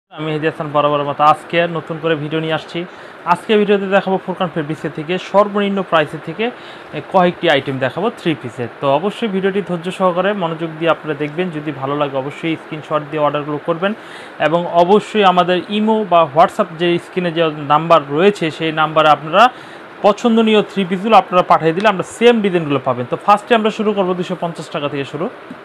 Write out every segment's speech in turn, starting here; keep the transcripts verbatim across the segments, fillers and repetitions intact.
আমি মেহেদী হাসান বরাবর মতো আজকে নতুন করে ভিডিও নিয়ে আসছি। আজকে ভিডিওতে দেখাবো ফুরকান ফেব্রিক্সের থেকে সর্বনিম্ন প্রাইসের থেকে কয়েকটি আইটেম দেখাবো থ্রি পিসের। তো অবশ্যই ভিডিওটি ধৈর্য সহকারে মনোযোগ দিয়ে আপনারা দেখবেন। যদি ভালো লাগে অবশ্যই স্ক্রিনশট দিয়ে অর্ডারগুলো করবেন এবং অবশ্যই আমাদের ইমো বা হোয়াটসঅ্যাপ যে স্ক্রিনে যে নাম্বার রয়েছে সেই নাম্বারে আপনারা পছন্দনীয় থ্রি পিসগুলো আপনারা পাঠিয়ে দিলে আমরা সেম ডিজাইনগুলো পাবেন। তো ফার্স্টে আমরা শুরু করবো দুশো পঞ্চাশ টাকা থেকে শুরু।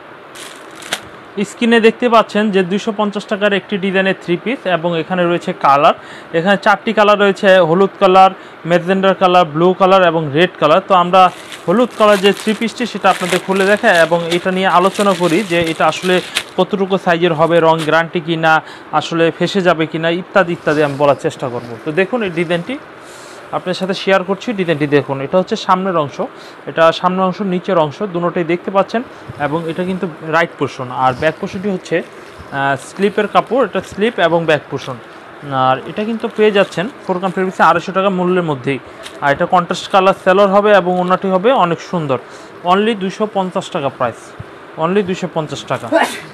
স্ক্রিনে দেখতে পাচ্ছেন যে দুইশো পঞ্চাশ টাকার একটি ডিজাইনের থ্রি পিস এবং এখানে রয়েছে কালার। এখানে চারটি কালার রয়েছে, হলুদ colour, magenta colour, blue colour এবং রেড কালার। তো আমরা হলুদ কালার যে থ্রি পিসটি সেটা আপনাদের খুলে দেখাই এবং এটা নিয়ে আলোচনা করি যে এটা আসলে কতটুকু সাইজের হবে, রং গ্যারান্টি কিনা, আসলে ফেসে যাবে কিনা ইত্যাদি ইত্যাদি আমি বলার চেষ্টা করব। তো দেখুন এই ডিজাইনটি আপনার সাথে শেয়ার করছি। ডিজাইনটি দেখুন, এটা হচ্ছে সামনের অংশ, এটা সামনের অংশ, নিচের অংশ দুটোটাই দেখতে পাচ্ছেন এবং এটা কিন্তু রাইট পোর্শন। আর ব্যাক পোর্শনটি হচ্ছে স্লিপের কাপড়, এটা স্লিপ এবং ব্যাক পোর্শন। আর এটা কিন্তু পেয়ে যাচ্ছেন ফুরকান ফেব্রিক্সে আড়াইশো টাকা মূল্যের মধ্যেই। আর এটা কন্ট্রাস্ট কালার সেলর হবে এবং ওনাটি হবে অনেক সুন্দর। অনলি দুশো পঞ্চাশ টাকা প্রাইস, অনলি দুশো পঞ্চাশ টাকা।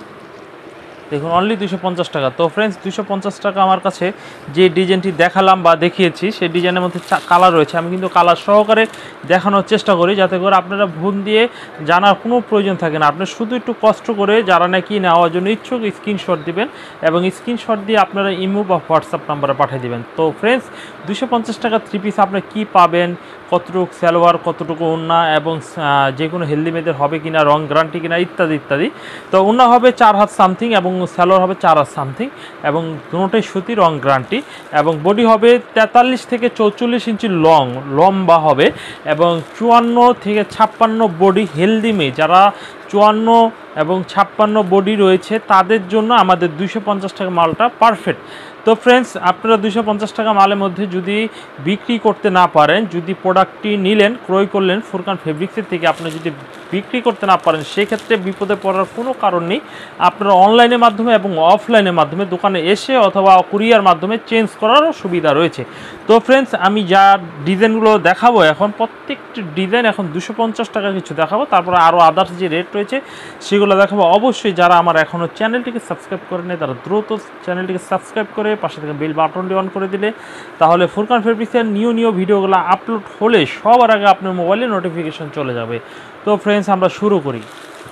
দেখুন অনলি দুশো পঞ্চাশ টাকা। তো ফ্রেন্ডস দুশো পঞ্চাশ টাকা আমার কাছে যে ডিজাইনটি দেখালাম বা দেখিয়েছি সেই ডিজাইনের মধ্যে কালার রয়েছে। আমি কিন্তু কালার সহকারে দেখানোর চেষ্টা করি যাতে করে আপনারা ভুল দিয়ে জানার কোনো প্রয়োজন থাকে না। আপনি শুধু একটু কষ্ট করে যারা নাকি নেওয়ার জন্য ইচ্ছুক স্ক্রিনশট দিবেন এবং স্ক্রিনশট দিয়ে আপনারা ইমো বা হোয়াটসঅ্যাপ নাম্বারে পাঠিয়ে দেবেন। তো ফ্রেন্ডস দুশো পঞ্চাশ টাকা থ্রি পিস আপনারা কী পাবেন, কতটুকু সালোয়ার, কতটুকু ওড়না এবং যে কোনো হেলদি মেয়েদের হবে কিনা, রং গ্যারান্টি কিনা ইত্যাদি ইত্যাদি। তো ওড়না হবে চার হাত সামথিং এবং সালোয়ার হবে চার হাত সামথিং এবং দুটোটাই সুতি, রং গ্যারান্টি এবং বডি হবে তেতাল্লিশ থেকে চৌচল্লিশ ইঞ্চি লং লম্বা হবে এবং চুয়ান্ন থেকে ছাপ্পান্ন বডি হেলদি মেয়ে যারা চুয়ান্ন এবং ছাপ্পান্ন বডি রয়েছে তাদের জন্য আমাদের দুইশো পঞ্চাশ টাকা মালটা পারফেক্ট। তো ফ্রেন্ডস আপনারা দুইশো পঞ্চাশ টাকা মালের মধ্যে যদি বিক্রি করতে না পারেন, যদি প্রোডাক্টটি নিলেন, ক্রয় করলেন ফুরকান ফেব্রিক্সের থেকে, আপনি যদি বিক্রি করতে না পারেন সেক্ষেত্রে বিপদে পড়ার কোনো কারণ নেই। আপনারা অনলাইনের মাধ্যমে এবং অফলাইনের মাধ্যমে দোকানে এসে অথবা কুরিয়ার মাধ্যমে চেঞ্জ করারও সুবিধা রয়েছে। তো ফ্রেন্ডস আমি যা ডিজাইনগুলো দেখাবো এখন প্রত্যেকটি ডিজাইন এখন দুশো পঞ্চাশ টাকা কিছু দেখাবো, তারপরে আরও আদার্স যে রেট রয়েছে সেগুলো দেখাবো। অবশ্যই যারা আমার এখনও চ্যানেলটিকে সাবস্ক্রাইব করে নেয় তারা দ্রুত চ্যানেলটিকে সাবস্ক্রাইব করে পাশে থেকে বেল বাটনটি অন করে দিলে তাহলে ফুরকান ফেব্রিক্সের নিউ নিউ ভিডিওগুলো আপলোড হলে সবার আগে আপনার মোবাইলে নোটিফিকেশন চলে যাবে। তো ফ্রেন্ডস আমরা শুরু করি।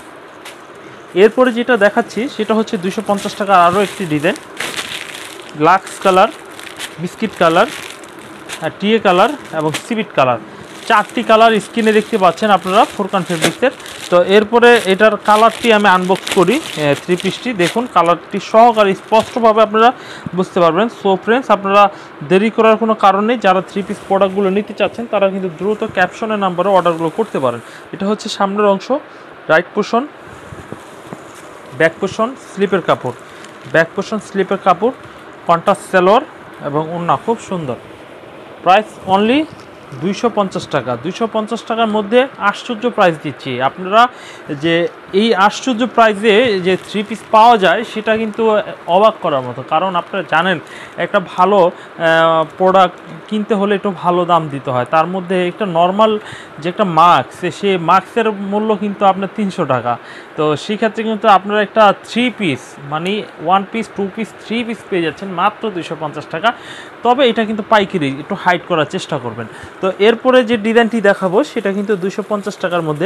এরপরে যেটা দেখাচ্ছি সেটা হচ্ছে দুশো পঞ্চাশ টাকার আরও একটি ডিজাইন, লাক্স কালার, বিস্কিট কালার, টিয়ে কালার এবং সিভিট কালার, চারটি কালার স্ক্রিনে দেখতে পাচ্ছেন আপনারা ফুরকান ফেব্রিক্সের। তো এরপরে এটার কালারটি আমি আনবক্স করি থ্রি পিসটি। দেখুন কালারটি সহকারে স্পষ্টভাবে আপনারা বুঝতে পারবেন। সো ফ্রেন্ডস আপনারা দেরি করার কোনো কারণ নেই, যারা থ্রি পিস প্রোডাক্টগুলো নিতে চাচ্ছেন তারা কিন্তু দ্রুত ক্যাপশনের নাম্বারে অর্ডারগুলো করতে পারেন। এটা হচ্ছে সামনের অংশ, রাইট পোর্শন, ব্যাক পোর্শন স্লিপের কাপড়, ব্যাক পোর্শন স্লিপের কাপড়, কন্ট্রাস্ট সালোয়ার এবং ওড়না খুব সুন্দর। প্রাইস অনলি দুইশো পঞ্চাশ টাকা। দুইশো পঞ্চাশ টাকার মধ্যে আশ্চর্য প্রাইস দিচ্ছি। আপনারা যে এই আশ্চর্য প্রাইসে যে থ্রি পিস পাওয়া যায় সেটা কিন্তু অবাক করার মতো, কারণ আপনারা জানেন একটা ভালো প্রোডাক্ট কিনতে হলে একটু ভালো দাম দিতে হয়। তার মধ্যে একটা নর্মাল যে একটা মাস্ক, সে মাস্কের মূল্য কিন্তু আপনার তিনশো টাকা। তো সেক্ষেত্রে কিন্তু আপনারা একটা থ্রি পিস মানে one piece, two piece, three piece পেয়ে যাচ্ছেন মাত্র দুইশো পঞ্চাশ টাকা। তবে এটা কিন্তু পাইকারি, একটু হাইড করার চেষ্টা করবেন। তো এরপরে যে ডিজাইনটি দেখাবো সেটা কিন্তু দুইশো পঞ্চাশ টাকার মধ্যে।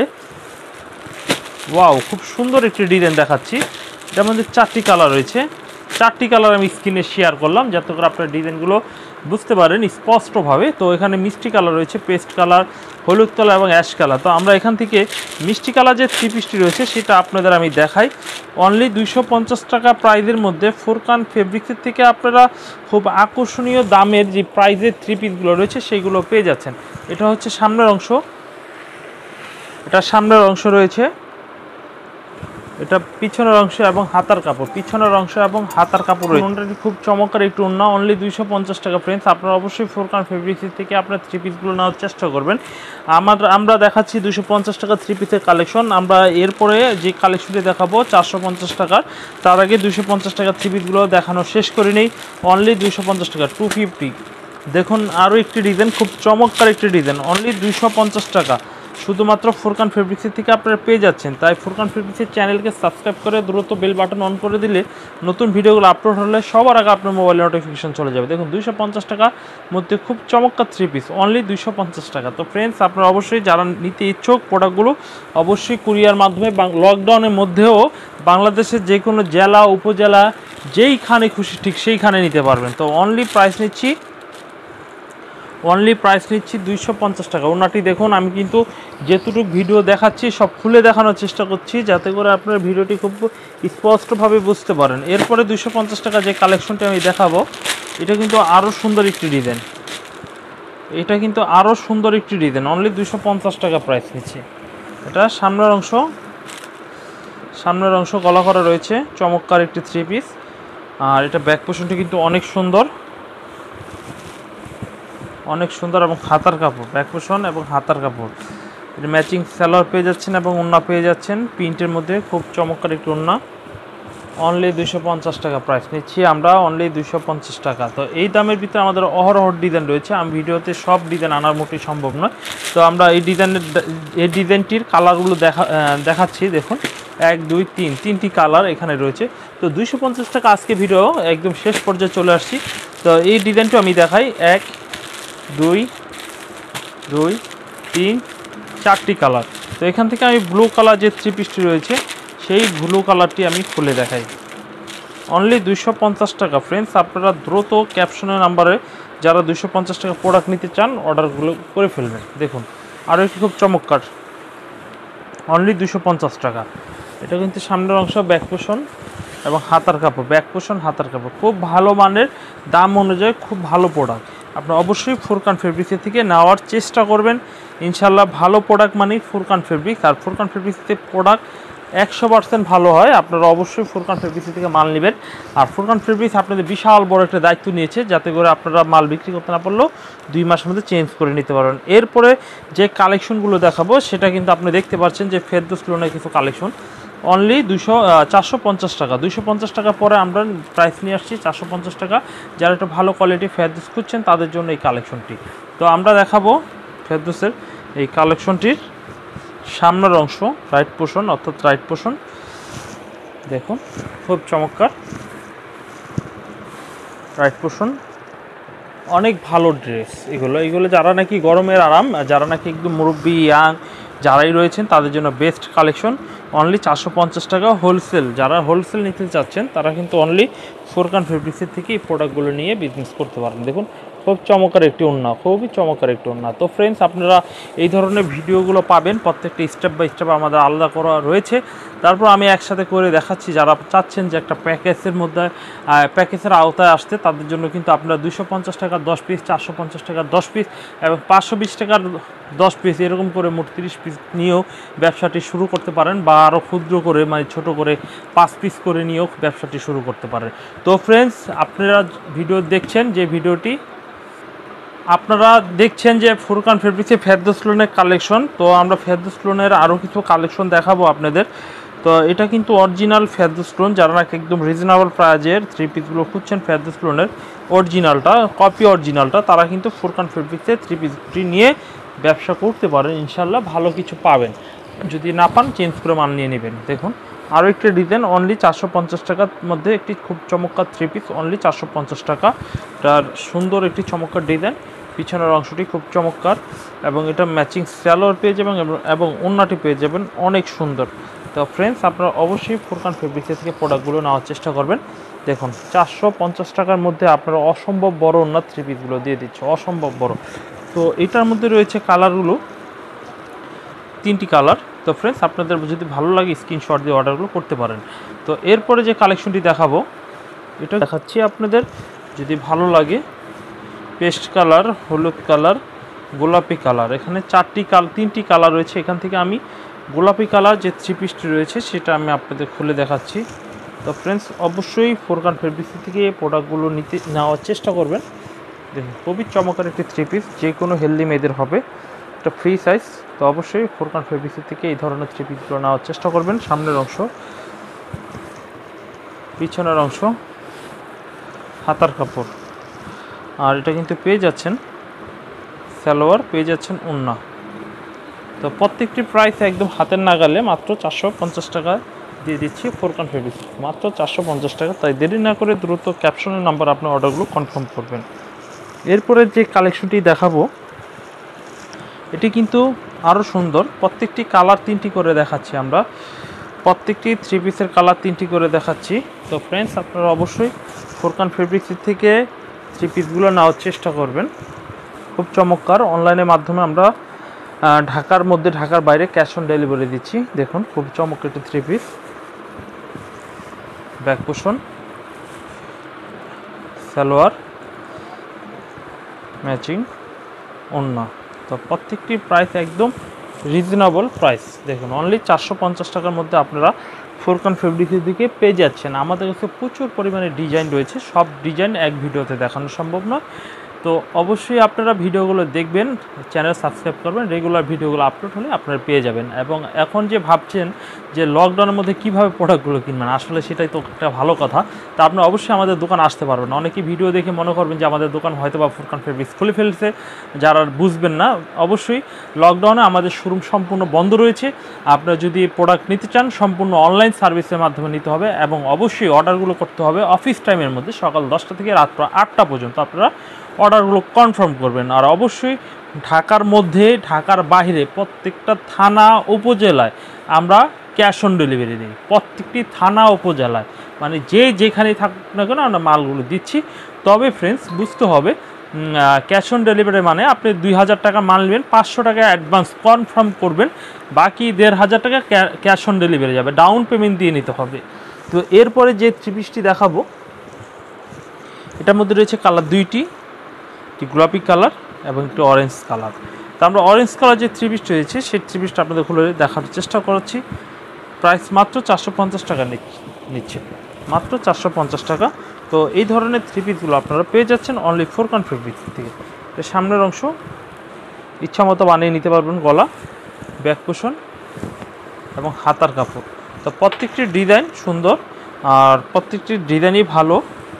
ওয়াও, খুব সুন্দর একটি ডিজাইন দেখাচ্ছি। এটার মধ্যে চারটি কালার রয়েছে, চারটি কালার আমি স্ক্রিনে শেয়ার করলাম যাতে করে আপনার ডিজাইনগুলো বুঝতে পারেন স্পষ্টভাবে। তো এখানে মিষ্টি কালার রয়েছে, পেস্ট কালার, হলুদ কালার এবং অ্যাশ কালার। তো আমরা এখান থেকে মিষ্টি কালার যে থ্রি পিসটি রয়েছে সেটা আপনাদের আমি দেখাই। অনলি দুইশো পঞ্চাশ টাকা প্রাইজের মধ্যে ফুরকান ফেব্রিক্সের থেকে আপনারা খুব আকর্ষণীয় দামের যে প্রাইজের থ্রি পিসগুলো রয়েছে সেইগুলো পেয়ে যাচ্ছেন। এটা হচ্ছে সামনের অংশ, এটা সামনের অংশ রয়েছে, এটা পিছনের অংশ এবং হাতার কাপড়, পিছনের অংশ এবং হাতার কাপড় রয়েছে। ওড়নাটি খুব চমৎকার একটু ওড়না, অনলি দুইশো পঞ্চাশ টাকা। ফ্রেন্ডস আপনারা অবশ্যই ফুরকান ফেব্রিক্সের থেকে আপনার থ্রি পিসগুলো নেওয়ার চেষ্টা করবেন। আমার আমরা দেখাচ্ছি দুশো পঞ্চাশ টাকা থ্রি পিসের কালেকশন। আমরা এরপরে যে কালেকশনটি দেখাবো চারশো পঞ্চাশ টাকার, তার আগে দুশো পঞ্চাশ টাকা থ্রি পিসগুলো দেখানো শেষ করে নেই। অনলি দুইশো পঞ্চাশ টাকা, টু ফিফটি। দেখুন আরও একটি ডিজাইন, খুব চমৎকার একটি ডিজাইন, অনলি দুইশো পঞ্চাশ টাকা। শুধুমাত্র ফুরকান ফেব্রিক্সের থেকে আপনারা পেয়ে যাচ্ছেন। তাই ফুরকান ফেব্রিক্সের চ্যানেলকে সাবস্ক্রাইব করে দ্রুত বেল বাটন অন করে দিলে নতুন ভিডিওগুলো আপলোড হলে সবার আগে আপনার মোবাইলে নোটিফিকেশন চলে যাবে। দেখুন দুইশো পঞ্চাশ টাকার মধ্যে খুব চমৎকার থ্রি পিস, অনলি দুইশো পঞ্চাশ টাকা। তো ফ্রেন্ডস, আপনারা অবশ্যই যারা নিতে ইচ্ছুক প্রোডাক্টগুলো অবশ্যই কুরিয়ার মাধ্যমে লকডাউনের মধ্যেও বাংলাদেশের যে কোনো জেলা উপজেলা যেইখানে খুশি ঠিক সেইখানে নিতে পারবেন। তো অনলি প্রাইস নিচ্ছি অনলি প্রাইস নিচ্ছি দুইশো পঞ্চাশ টাকা। ওনাটি দেখুন, আমি কিন্তু যেটুকু ভিডিও দেখাচ্ছি সব খুলে দেখানোর চেষ্টা করছি যাতে করে আপনার ভিডিওটি খুব স্পষ্টভাবে বুঝতে পারেন। এরপরে দুইশো পঞ্চাশ টাকা যে কালেকশনটি আমি দেখাবো, এটা কিন্তু আরও সুন্দর একটি ডিজাইন এটা কিন্তু আরও সুন্দর একটি ডিজাইন অনলি দুইশো পঞ্চাশ টাকা প্রাইস নিচ্ছি। এটা সামনের অংশ সামনের অংশ গলা করা রয়েছে, চমৎকার একটি থ্রি পিস। আর এটা ব্যাক পোর্শনটি কিন্তু অনেক সুন্দর অনেক সুন্দর এবং হাতার কাপড়, ব্যাক পোর্শন এবং হাতার কাপড়। এটা ম্যাচিং সালোয়ার পেয়ে যাচ্ছেন এবং ওড়না পেয়ে যাচ্ছেন প্রিন্টের মধ্যে, খুব চমৎকার একটি ওড়না। অনলি দুইশো পঞ্চাশ টাকা প্রাইস নিচ্ছি আমরা, অনলি দুইশো পঞ্চাশ টাকা। তো এই দামের ভিতরে আমাদের অহরহ ডিজাইন রয়েছে, আমি ভিডিওতে সব ডিজাইন আনার মোটেই সম্ভব নয়। তো আমরা এই ডিজাইনের এই ডিজাইনটির কালারগুলো দেখা দেখাচ্ছি। দেখুন এক দুই তিন তিনটি কালার এখানে রয়েছে। তো দুইশো পঞ্চাশ টাকা আজকে ভিডিও একদম শেষ পর্যায়ে চলে আসছি। তো এই ডিজাইনটা আমি দেখাই, এক দুই দুই তিন চারটি কালার। তো এখান থেকে আমি ব্লু কালার যে থ্রি পিসটি রয়েছে সেই ব্লু কালারটি আমি খুলে দেখাই। অনলি দুইশো পঞ্চাশ টাকা। ফ্রেন্ডস, আপনারা দ্রুত ক্যাপশনের নাম্বারে যারা দুইশো পঞ্চাশ টাকা প্রোডাক্ট নিতে চান অর্ডারগুলো করে ফেলবেন। দেখুন আরও একটি খুব চমৎকার, অনলি দুইশো পঞ্চাশ টাকা। এটা কিন্তু সামনের অংশ, ব্যাক পোর্শন এবং হাতার কাপড়, ব্যাক পোর্শন হাতার কাপড়, খুব ভালো মানের, দাম অনুযায়ী খুব ভালো প্রোডাক্ট। আপনারা অবশ্যই ফুরকান ফেব্রিক্সের থেকে নেওয়ার চেষ্টা করবেন। ইনশাল্লাহ ভালো প্রোডাক্ট মানেই ফুরকান ফেব্রিক্স। আর ফুরকান ফেব্রিক্সের প্রোডাক্ট একশো পার্সেন্ট ভালো হয়। আপনারা অবশ্যই ফুরকান ফেব্রিক্স থেকে মাল নেবেন। আর ফুরকান ফেব্রিক্স আপনাদের বিশাল বড় একটা দায়িত্ব নিয়েছে যাতে করে আপনারা মাল বিক্রি করতে না পারলেও দুই মাসের মধ্যে চেঞ্জ করে নিতে পারবেন। এরপরে যে কালেকশনগুলো দেখাবো সেটা কিন্তু আপনি দেখতে পাচ্ছেন যে ফেরদৌস লোনের কিছু কালেকশন, অনলি দুশো চারশো পঞ্চাশ টাকা। দুইশো পঞ্চাশ টাকা পরে আমরা প্রাইস নিয়ে আসছি চারশো পঞ্চাশ টাকা। যারা একটু ভালো কোয়ালিটি ফেরদৌস খুঁজছেন তাদের জন্য এই কালেকশনটি। তো আমরা দেখাবো ফেরদৌসের এই কালেকশনটির সামনের অংশ, রাইট পোর্শন অর্থাৎ রাইট পোর্শন। দেখুন খুব চমৎকার রাইট পোর্শন, অনেক ভালো ড্রেস এগুলো এগুলো যারা নাকি গরমের আরাম, যারা নাকি একদম মুরব্বী ইয়াং যারাই রয়েছেন তাদের জন্য বেস্ট কালেকশন। অনলি চারশো পঞ্চাশ টাকা হোলসেল। যারা হোলসেল নিতে চাচ্ছেন তারা কিন্তু অনলি ফুরকান ফেব্রিক্সের থেকে এই প্রোডাক্টগুলো নিয়ে বিজনেস করতে পারেন। দেখুন খুব চমৎকার একটি ওড়না, খুবই চমৎকার একটি ওড়না। তো ফ্রেন্ডস, আপনারা এই ধরনের ভিডিওগুলো পাবেন, প্রত্যেকটা স্টেপ বাই স্টেপ আমাদের আলাদা করা রয়েছে। তারপর আমি একসাথে করে দেখাচ্ছি। যারা চাচ্ছেন যে একটা প্যাকেজের মধ্যে প্যাকেজের আওতায় আসতে তাদের জন্য কিন্তু আপনারা দুশো পঞ্চাশ টাকার দশ পিস, চারশো পঞ্চাশ টাকার দশ পিস এবং পাঁচশো বিশ টাকার দশ পিস এরকম করে মোট তিরিশ পিস নিয়েও ব্যবসাটি শুরু করতে পারেন, বা আরও ক্ষুদ্র করে মানে ছোট করে পাঁচ পিস করে নিয়েও ব্যবসাটি শুরু করতে পারেন। তো ফ্রেন্ডস, আপনারা ভিডিও দেখছেন যে ভিডিওটি আপনারা দেখছেন যে ফুরকান ফেব্রিক্সে ফেরদৌস লোনের কালেকশন। তো আমরা ফেরদৌস লোনের আরও কিছু কালেকশন দেখাবো আপনাদের। তো এটা কিন্তু অরিজিনাল ফেরদৌস লোন, যারা নাকি একদম রিজনেবল প্রাইজের থ্রি পিসগুলো খুঁজছেন ফেরদৌস লোনের অরিজিনালটা, কপি অরিজিনালটা, তারা কিন্তু ফুরকান ফেব্রিক্সে থ্রি পিসটি নিয়ে ব্যবসা করতে পারেন। ইনশাল্লাহ ভালো কিছু পাবেন, যদি না পান চেঞ্জ করে মাল নিয়ে নেবেন। দেখুন আরও একটি ডিজাইন, অনলি চারশো পঞ্চাশ টাকার মধ্যে একটি খুব চমৎকার থ্রি পিস, অনলি চারশো পঞ্চাশ টাকা। তার সুন্দর একটি চমৎকার ডিজাইন, পিছনের অংশটি খুব চমৎকার এবং এটা ম্যাচিং সালোয়ার পেয়ে যাবেন এবং ওড়নাটি পেয়ে যাবেন অনেক সুন্দর। তো ফ্রেন্ডস, আপনারা অবশ্যই ফুরকান ফেব্রিক্স থেকে প্রোডাক্টগুলো নেওয়ার চেষ্টা করবেন। দেখুন চারশো পঞ্চাশ টাকার মধ্যে আপনারা অসম্ভব বড় ওড়না থ্রি পিসগুলো দিয়ে দিচ্ছে, অসম্ভব বড়। তো এটার মধ্যে রয়েছে কালারগুলো, তিনটি কালার। তো ফ্রেন্ডস, আপনাদের যদি ভালো লাগে স্ক্রিনশট দিয়ে অর্ডারগুলো করতে পারেন। তো এরপরে যে কালেকশনটি দেখাবো এটা দেখাচ্ছি আপনাদের, যদি ভালো লাগে পেস্ট কালার, হলুদ কালার, গোলাপি কালার, এখানে চারটি কাল তিনটি কালার রয়েছে। এখান থেকে আমি গোলাপি কালার যে থ্রি পিসটি রয়েছে সেটা আমি আপনাদের খুলে দেখাচ্ছি। তো ফ্রেন্ডস, অবশ্যই ফুরকান ফেব্রিক্স থেকে এই প্রোডাক্টগুলো নিতে নেওয়ার চেষ্টা করবেন। দেখুন খুবই চমৎকার একটি থ্রি পিস, যে কোনো হেলদি মেয়েদের হবে, এটা ফ্রি সাইজ। তো অবশ্যই ফুরকান ফেব্রিক্স থেকে এই ধরনের থ্রি পিসগুলো নেওয়ার চেষ্টা করবেন। সামনের অংশ, পিছনের অংশ, হাতার কাপড়। আর এটা কিন্তু পেয়ে যাচ্ছেন সালোয়ার, পেয়ে যাচ্ছেন ওড়না। তো প্রত্যেকটি প্রাইস একদম হাতের নাগালে মাত্র চারশো পঞ্চাশ টাকা দিয়ে দিচ্ছি ফুরকান ফেব্রিক্স, মাত্র চারশো পঞ্চাশ টাকা। তাই দেরি না করে দ্রুত ক্যাপশনের নাম্বার আপনার অর্ডারগুলো কনফার্ম করবেন। এরপরে যে কালেকশনটি দেখাবো এটি কিন্তু আরও সুন্দর। প্রত্যেকটি কালার তিনটি করে দেখাচ্ছি আমরা, প্রত্যেকটি থ্রি পিসের কালার তিনটি করে দেখাচ্ছি। তো ফ্রেন্ডস, আপনারা অবশ্যই ফুরকান ফেব্রিক্সের থেকে থ্রি পিসগুলো নেওয়ার চেষ্টা করবেন। খুব চমৎকার। অনলাইনের মাধ্যমে আমরা ঢাকার মধ্যে ঢাকার বাইরে ক্যাশ অন ডেলিভারি দিচ্ছি। দেখুন খুব চমৎকার একটি থ্রি পিস, ব্যাক পোষণ, সালোয়ার, ম্যাচিং ওড়না। তো প্রত্যেকটি প্রাইস একদম রিজনেবল প্রাইস। দেখুন অনলি চারশো পঞ্চাশ টাকার মধ্যে আপনারা ফুরকান ফেব্রিক্সের দিকে পেয়ে যাচ্ছেন। আমাদের কাছে প্রচুর পরিমাণে ডিজাইন রয়েছে, সব ডিজাইন এক ভিডিওতে দেখানো সম্ভব নয়। তো অবশ্যই আপনারা ভিডিওগুলো দেখবেন, চ্যানেল সাবস্ক্রাইব করবেন, রেগুলার ভিডিওগুলো আপলোড হলে আপনারা পেয়ে যাবেন। এবং এখন যে ভাবছেন যে লকডাউনের মধ্যে কীভাবে প্রোডাক্টগুলো কিনবেন, আসলে সেটাই তো একটা ভালো কথা। তা আপনি অবশ্যই আমাদের দোকান আসতে পারবেন। অনেকে ভিডিও দেখে মনে করবেন যে আমাদের দোকান হয়তো বা ফুরকান ফেব্রিক্স খুলে ফেলছে, যারা বুঝবেন না। অবশ্যই লকডাউনে আমাদের শোরুম সম্পূর্ণ বন্ধ রয়েছে। আপনারা যদি প্রোডাক্ট নিতে চান সম্পূর্ণ অনলাইন সার্ভিসের মাধ্যমে নিতে হবে এবং অবশ্যই অর্ডারগুলো করতে হবে অফিস টাইমের মধ্যে, সকাল দশটা থেকে রাত আটটা পর্যন্ত আপনারা অর্ডারগুলো কনফার্ম করবেন। আর অবশ্যই ঢাকার মধ্যে ঢাকার বাইরে প্রত্যেকটা থানা উপজেলায় আমরা ক্যাশ অন ডেলিভারি দিই, প্রত্যেকটি থানা উপজেলায়, মানে যে যেখানেই থাকুক না কেন আমরা মালগুলো দিচ্ছি। তবে ফ্রেন্ডস বুঝতে হবে ক্যাশ অন ডেলিভারি মানে আপনি দুই হাজার টাকা মাল নেবেন, পাঁচশো টাকা অ্যাডভান্স কনফার্ম করবেন, বাকি দেড় হাজার টাকা ক্যাশ অন ডেলিভারি যাবে, ডাউন পেমেন্ট দিয়ে নিতে হবে। তো এরপরে যে থ্রি পিসটি দেখাবো এটার মধ্যে রয়েছে কালার দুইটি, একটি গোলাপি কালার এবং একটি অরেঞ্জ কালার। তো আমরা অরেঞ্জ কালার যে থ্রি পিসটি রয়েছে সেই থ্রি পিসটা আপনাদের খুলে দেখার চেষ্টা করছি। প্রাইস মাত্র চারশো পঞ্চাশ টাকা নিচ্ছে, মাত্র চারশো পঞ্চাশ টাকা। তো এই ধরনের থ্রি পিসগুলো আপনারা পেয়ে যাচ্ছেন অনলি ফুরকান ফেব্রিক্স থেকে। এর সামনের অংশ ইচ্ছা মতো বানিয়ে নিতে পারবেন, গলা, ব্যাক পোষণ এবং হাতার কাপড়। তো প্রত্যেকটি ডিজাইন সুন্দর আর প্রত্যেকটি ডিজাইনই ভালো।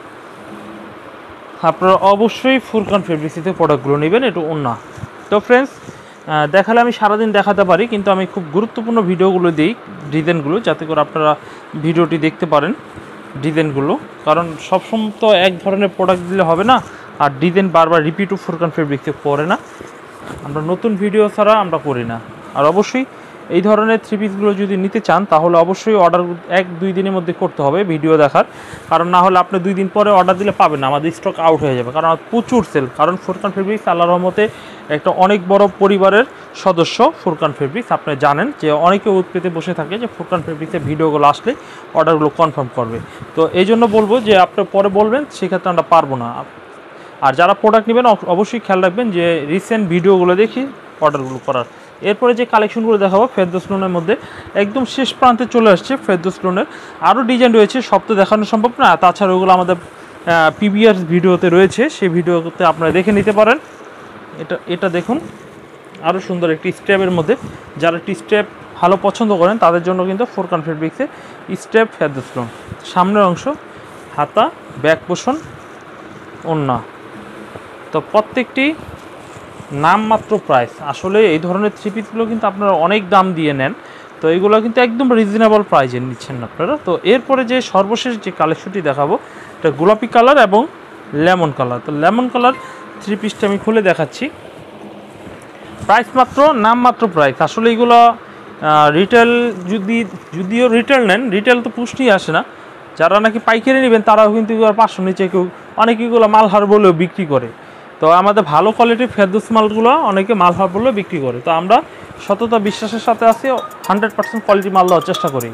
আপনারা অবশ্যই ফুরকান ফেব্রিক্স থেকে প্রোডাক্টগুলো নেবেন, একটু ওড়না। তো ফ্রেন্ডস, দেখালে আমি সারাদিন দেখাতে পারি, কিন্তু আমি খুব গুরুত্বপূর্ণ ভিডিওগুলো দিই ডিজাইনগুলো, যাতে করে আপনারা ভিডিওটি দেখতে পারেন ডিজাইনগুলো। কারণ সবসময় তো এক ধরনের প্রোডাক্ট দিলে হবে না, আর ডিজাইন বারবার রিপিটও ফুরকান ফেব্রিক্সে করে না, আমরা নতুন ভিডিও ছাড়া আমরা করি না। আর অবশ্যই এই ধরনের থ্রি পিসগুলো যদি নিতে চান তাহলে অবশ্যই অর্ডার এক দুই দিনের মধ্যে করতে হবে ভিডিও দেখার, কারণ না হলে আপনি দুই দিন পরে অর্ডার দিলে পাবেন না, আমাদের স্টক আউট হয়ে যাবে। কারণ প্রচুর সেল, কারণ ফুরকান ফেব্রিক্স আল্লাহর রহমতে একটা অনেক বড় পরিবারের সদস্য ফুরকান ফেব্রিক্স। আপনি জানেন যে অনেকে উৎপেতে বসে থাকে যে ফুরকান ফেব্রিক্সের ভিডিওগুলো আসলে অর্ডারগুলো কনফার্ম করবে। তো এই জন্য বলবো যে আপনি পরে বলবেন, সেক্ষেত্রে আমরা পারবো না। আর যারা প্রোডাক্ট নেবেন অবশ্যই খেয়াল রাখবেন যে রিসেন্ট ভিডিওগুলো দেখি অর্ডারগুলো করার। এরপরে যে কালেকশনগুলো দেখাবো ফেরদৌস লোনের মধ্যে একদম শেষ প্রান্তে চলে আসছে ফেরদৌস লোনের। আরও ডিজাইন রয়েছে, সব তো দেখানো সম্ভব না, তাছাড়া ওগুলো আমাদের পিবিআর ভিডিওতে রয়েছে, সেই ভিডিওতে আপনারা দেখে নিতে পারেন। এটা এটা দেখুন আরও সুন্দর একটি স্টেপের মধ্যে, যারা একটি স্টেপ ভালো পছন্দ করেন তাদের জন্য কিন্তু ফুরকান ফেব্রিক্সে স্টেপ ফেরদৌস লোন। সামনের অংশ, হাতা, ব্যাক পোষণ, ওড়না। তো প্রত্যেকটি নামমাত্র প্রাইস। আসলে এই ধরনের থ্রি পিসগুলো কিন্তু আপনারা অনেক দাম দিয়ে নেন, তো এইগুলো কিন্তু একদম রিজনেবল প্রাইসে নিচ্ছেন আপনারা। তো এরপরে যে সর্বশেষ যে কালেকশনটি দেখাবো এটা গোলাপি কালার এবং লেমন কালার। তো লেমন কালার থ্রি পিসটা আমি খুলে দেখাচ্ছি। প্রাইস মাত্র নামমাত্র প্রাইস। আসলে এইগুলো রিটেল যদি যদিও রিটেল নেন, রিটেল তো পুষ্টি আসে না, যারা নাকি পাইকারি নেবেন তারাও কিন্তু পাঁচশো নিচে কেউ অনেকেগুলো মালহার বলেও বিক্রি করে। তো আমাদের ভালো কোয়ালিটির ফেরদৌস মালগুলো অনেকে মালহার বলেও বিক্রি করে। তো আমরা সততা বিশ্বাসের সাথে আছি, হান্ড্রেড পার্সেন্ট কোয়ালিটি মাল দেওয়ার চেষ্টা করি।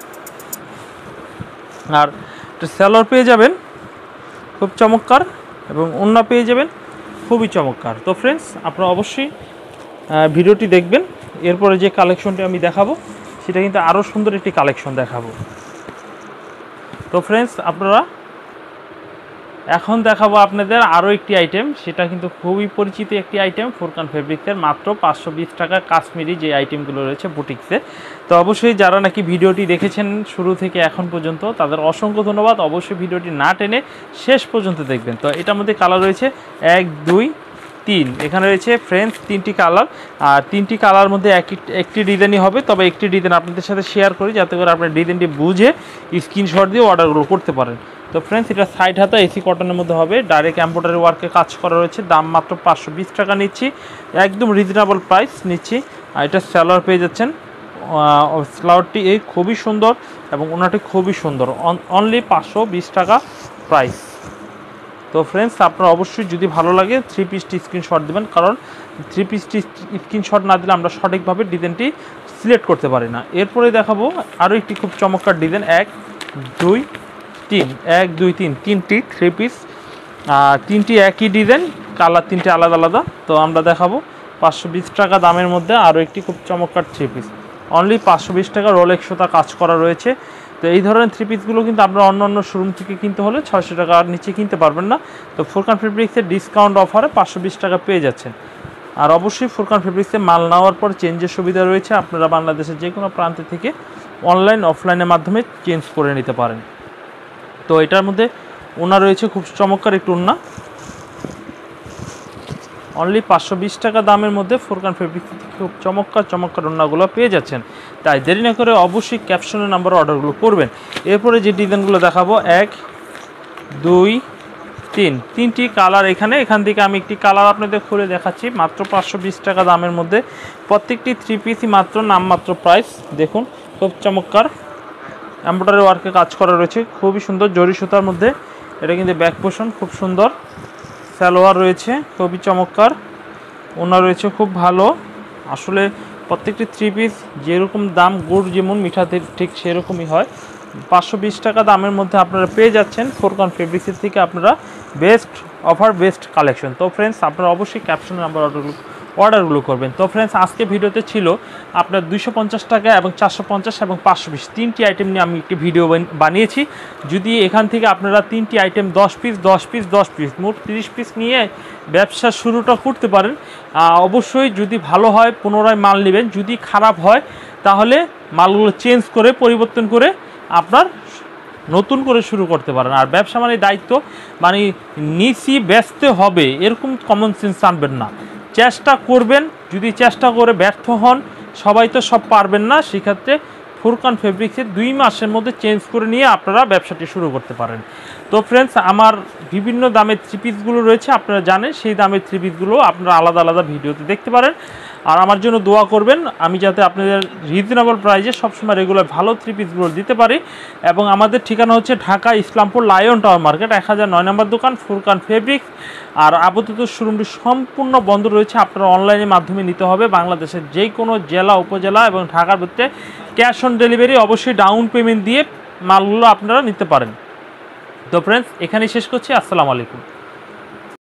আর সেলর পেয়ে যাবেন খুব চমৎকার এবং ওড়না পেয়ে যাবেন খুবই চমৎকার। তো ফ্রেন্ডস, আপনারা অবশ্যই ভিডিওটি দেখবেন। এরপরে যে কালেকশনটি আমি দেখাবো সেটা কিন্তু আরও সুন্দর একটি কালেকশন দেখাবো। তো ফ্রেন্ডস, আপনারা এখন দেখাবো আপনাদের আরও একটি আইটেম, সেটা কিন্তু খুবই পরিচিত একটি আইটেম ফুরকান ফেব্রিক্সের, মাত্র পাঁচশো বিশ টাকা কাশ্মীরি যে আইটেমগুলো রয়েছে বুটিক্সে। তো অবশ্যই যারা নাকি ভিডিওটি দেখেছেন শুরু থেকে এখন পর্যন্ত তাদের অসংখ্য ধন্যবাদ। অবশ্যই ভিডিওটি না টেনে শেষ পর্যন্ত দেখবেন। তো এটার মধ্যে কালার রয়েছে এক দুই তিন, এখানে রয়েছে ফ্রেন্ডস তিনটি কালার, আর তিনটি কালার মধ্যে একই একটি ডিজাইনই হবে, তবে একটি ডিজাইন আপনাদের সাথে শেয়ার করি যাতে করে আপনার ডিজাইনটি বুঝে স্ক্রিনশট দিয়ে অর্ডারগুলো করতে পারেন। তো ফ্রেন্ডস এটা সাইড হাতা এসি কটনের মধ্যে হবে, ডাইরেক্ট এমব্রয়ডারি ওয়ার্কে কাজ করা রয়েছে, দাম মাত্র পাঁচশো বিশ টাকা নিচ্ছি, একদম রিজনেবল প্রাইস নিচ্ছি। আর এটা সালোয়ার পেয়ে যাচ্ছেন, সালোয়ারটি এই খুবই সুন্দর এবং ওনাটি খুবই সুন্দর, অনলি পাঁচশো বিশ টাকা প্রাইস। তো ফ্রেন্ডস আপনারা অবশ্যই যদি ভালো লাগে থ্রি পিসটি স্ক্রিনশট দেবেন, কারণ থ্রি পিসটি স্ক্রিনশট না দিলে আমরা সঠিকভাবে ডিজাইনটি সিলেক্ট করতে পারি না। এরপরে দেখাবো আরও একটি খুব চমৎকার ডিজাইন, এক দুই তিন, এক দুই তিন, তিনটি থ্রি পিস, তিনটি একই ডিজাইন, কালার তিনটি আলাদা আলাদা। তো আমরা দেখাবো পাঁচশো বিশ টাকা দামের মধ্যে আরও একটি খুব চমৎকার থ্রি পিস, অনলি পাঁচশো বিশ টাকা, রোলেক্স সুতা কাজ করা রয়েছে। তো এই ধরনের থ্রি পিসগুলো কিন্তু আপনারা অন্য অন্য শোরুম থেকে কিনতে হলে ছয়শো টাকার নিচে কিনতে পারবেন না। তো ফুরকান ফেব্রিক্সের ডিসকাউন্ট অফারে পাঁচশো বিশ টাকা পেয়ে যাচ্ছেন। আর অবশ্যই ফুরকান ফেব্রিক্সে মাল নেওয়ার পর চেঞ্জের সুবিধা রয়েছে, আপনারা বাংলাদেশের যে কোনো প্রান্ত থেকে অনলাইন অফলাইনের মাধ্যমে চেঞ্জ করে নিতে পারেন। তো এটার মধ্যে ওনা রয়েছে খুব চমৎকার একটু ওনা, অনলি পাঁচশো বিশ টাকা দামের মধ্যে ফুরকান ফেব্রিক্স খুব চমৎকার চমৎকার ওনাগুলো পেয়ে যাচ্ছেন। তাই দেরি না করে অবশ্যই ক্যাপশনের নাম্বারে অর্ডারগুলো করবেন। এরপরে যে ডিজাইনগুলো দেখাবো, এক দুই তিন, তিনটি কালার এখানে, এখান থেকে আমি একটি কালার আপনাদের খুলে দেখাচ্ছি, মাত্র পাঁচশো বিশ টাকা দামের মধ্যে প্রত্যেকটি থ্রি পিসই মাত্র নামমাত্র প্রাইস। দেখুন খুব চমৎকার এমব্রয়ডারি ওয়ার্কে কাজ করা রয়েছে, খুবই সুন্দর জরি সুতার মধ্যে, এটা কিন্তু ব্যাক পোর্শন খুব সুন্দর, সালোয়ার রয়েছে খুবই চমৎকার, ওনা রয়েছে খুব ভালো। আসলে প্রত্যেকটি থ্রি পিস যেরকম দাম, গুড় যেমন মিঠাতে ঠিক সেরকমই হয়। পাঁচশো বিশ টাকা দামের মধ্যে আপনারা পেয়ে যাচ্ছেন ফুরকান ফেব্রিক্সের থেকে আপনারা বেস্ট অফার, বেস্ট কালেকশন। তো ফ্রেন্ডস আপনারা অবশ্যই ক্যাপশনের নাম্বার অর্ডারগুলো অর্ডারগুলো করবেন। তো ফ্রেন্ডস আজকে ভিডিওতে ছিল আপনার দুইশো পঞ্চাশ টাকা এবং চারশো পঞ্চাশ এবং পাঁচশো বিশ তিনটি আইটেম নিয়ে আমি একটি ভিডিও বানিয়েছি। যদি এখান থেকে আপনারা তিনটি আইটেম দশ পিস দশ পিস দশ পিস মোট তিরিশ পিস নিয়ে ব্যবসা শুরুটা করতে পারেন। অবশ্যই যদি ভালো হয় পুনরায় মাল নেবেন, যদি খারাপ হয় তাহলে মালগুলো চেঞ্জ করে পরিবর্তন করে আপনার নতুন করে শুরু করতে পারেন। আর ব্যবসা মানে দায়িত্ব, মানে নিচি বেচতে হবে এরকম কমন সেন্স আনবেন না, চেষ্টা করবেন। যদি চেষ্টা করে ব্যর্থ হন, সবাই তো সব পারবেন না, সেক্ষেত্রে ফুরকান ফেব্রিক্সের দুই মাসের মধ্যে চেঞ্জ করে নিয়ে আপনারা ব্যবসাটি শুরু করতে পারেন। তো ফ্রেন্ডস আমার বিভিন্ন দামের থ্রি পিসগুলো রয়েছে, আপনারা জানেন সেই দামের থ্রি পিসগুলো আপনারা আলাদা আলাদা ভিডিওতে দেখতে পারেন। আর আমার জন্য দোয়া করবেন আমি যাতে আপনাদের রিজনেবল প্রাইসে সবসময় রেগুলার ভালো থ্রি পিসগুলো দিতে পারি। এবং আমাদের ঠিকানা হচ্ছে Dhaka Islampur lion tower market, এক হাজার নয় নম্বর দোকান ফুরকান ফেব্রিক্স। আর আপাতত শোরুমটি সম্পূর্ণ বন্ধ রয়েছে, আপনারা অনলাইনের মাধ্যমে নিতে হবে। বাংলাদেশের যে কোনো জেলা, উপজেলা এবং ঢাকার ভিতরে ক্যাশ অন ডেলিভারি, অবশ্যই ডাউন পেমেন্ট দিয়ে মালগুলো আপনারা নিতে পারেন। তো ফ্রেন্ডস এখানেই শেষ করছি, আসসালামু আলাইকুম।